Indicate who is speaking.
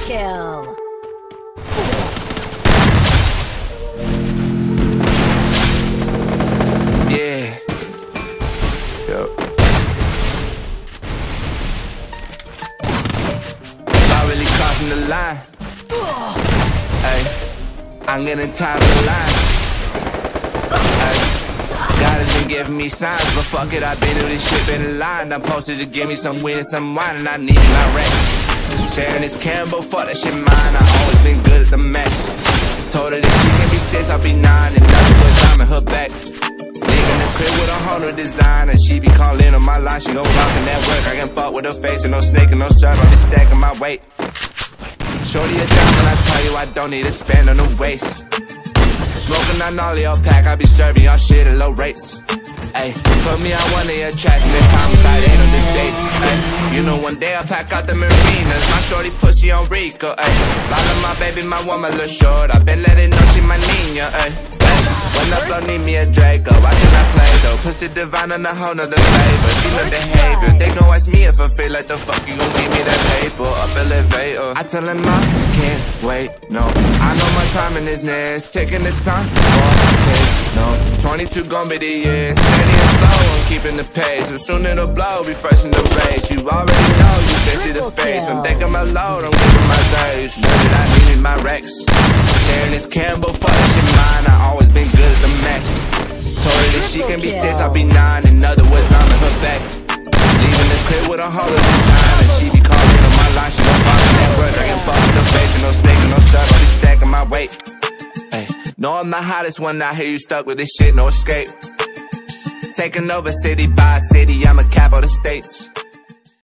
Speaker 1: kill.
Speaker 2: Yeah. Yo. Y'all really crossing the line. Hey, I'm getting tired of the line. Hey, God has been giving me signs, but fuck it, I've been through this shit, been aligned. I'm posted to give me some weed and some wine, and I need my rest. Sharing this Campbell, fuck that shit mine. I always been good at the mess. Told her that she can be 6, I'll be 9. In other words, I'm in her back. Nigga in the crib with a whole new design, and she be calling on my line. She gon' rock in that work. I can fuck with her face and no snake and no serve. I'll be stacking my weight. Shorty a down when I tell you I don't need to spend on the waist. Smoking on all your pack, I be serving y'all shit at low rates. Ayy, put me on one of your tracks, and this homicide ain't no debates. Ayy, you know one day I'll pack out the marinas. My shorty pussy on Rico, ayy. Lot of my baby, my woman look short. I been letting know she my nina, ayy. When the flow need me a Draco, I cannot play though. Pussy divine on a whole nother flavor. Demon behavior, they gon' ask me if I feel like the fuck you gon' give me that paper up elevator. I tell him I can't wait, no. I know my timing is next, taking the time. No, 22 gon' be the year. Steady and slow, I'm keeping the pace. And soon it'll blow, be first in the race. You already know, you can see the face. I'm thinking my load, I'm giving my days. Know that I needed my Rex. Sharing this Campbell, fuck that shit mine. I always been good at the max. Told her that she can be 6, I'll be 9. In other words, I'm in her back. Leaving the crib with a whole of design, and she be calling on my line. She gon' fuck in that work. I can fuck with her face and no snake and no serve. I'll be stacking my weight. No, I'm the hottest one out here, you stuck with this shit, no escape. Taking over city by city, I'm a cap of the states.